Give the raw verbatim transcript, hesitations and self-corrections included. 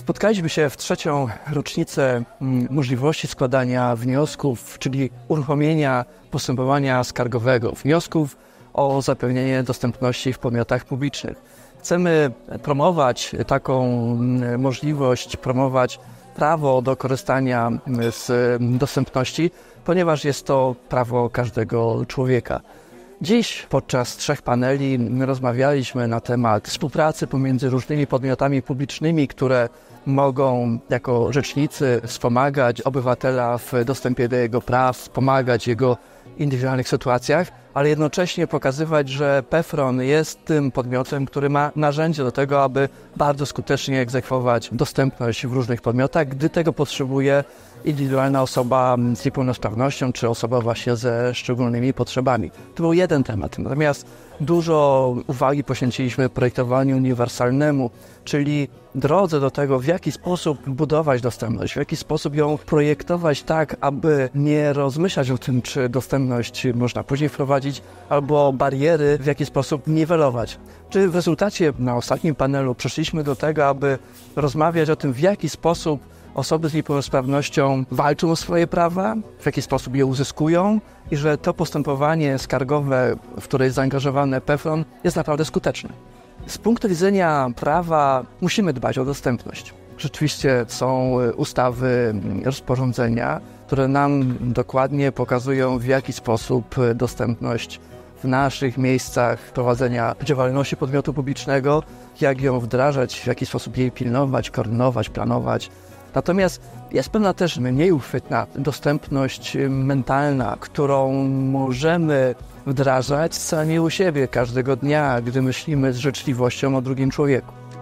Spotkaliśmy się w trzecią rocznicę możliwości składania wniosków, czyli uruchomienia postępowania skargowego, wniosków o zapewnienie dostępności w podmiotach publicznych. Chcemy promować taką możliwość, promować prawo do korzystania z dostępności, ponieważ jest to prawo każdego człowieka. Dziś podczas trzech paneli rozmawialiśmy na temat współpracy pomiędzy różnymi podmiotami publicznymi, które mogą jako rzecznicy wspomagać obywatela w dostępie do jego praw, wspomagać jego indywidualnych sytuacjach, ale jednocześnie pokazywać, że PEFRON jest tym podmiotem, który ma narzędzia do tego, aby bardzo skutecznie egzekwować dostępność w różnych podmiotach, gdy tego potrzebuje indywidualna osoba z niepełnosprawnością, czy osoba właśnie ze szczególnymi potrzebami. To był jeden temat. Natomiast dużo uwagi poświęciliśmy projektowaniu uniwersalnemu, czyli drodze do tego, w jaki sposób budować dostępność, w jaki sposób ją projektować tak, aby nie rozmyślać o tym, czy dostępność można później wprowadzić, albo bariery w jaki sposób niwelować. Czy w rezultacie na ostatnim panelu przeszliśmy do tego, aby rozmawiać o tym, w jaki sposób osoby z niepełnosprawnością walczą o swoje prawa, w jaki sposób je uzyskują i że to postępowanie skargowe, w które jest zaangażowany PEFRON, jest naprawdę skuteczne. Z punktu widzenia prawa musimy dbać o dostępność. Rzeczywiście są ustawy, rozporządzenia, które nam dokładnie pokazują, w jaki sposób dostępność w naszych miejscach prowadzenia działalności podmiotu publicznego, jak ją wdrażać, w jaki sposób jej pilnować, koordynować, planować. Natomiast jest pewna też mniej uchwytna dostępność mentalna, którą możemy wdrażać sami u siebie każdego dnia, gdy myślimy z życzliwością o drugim człowieku.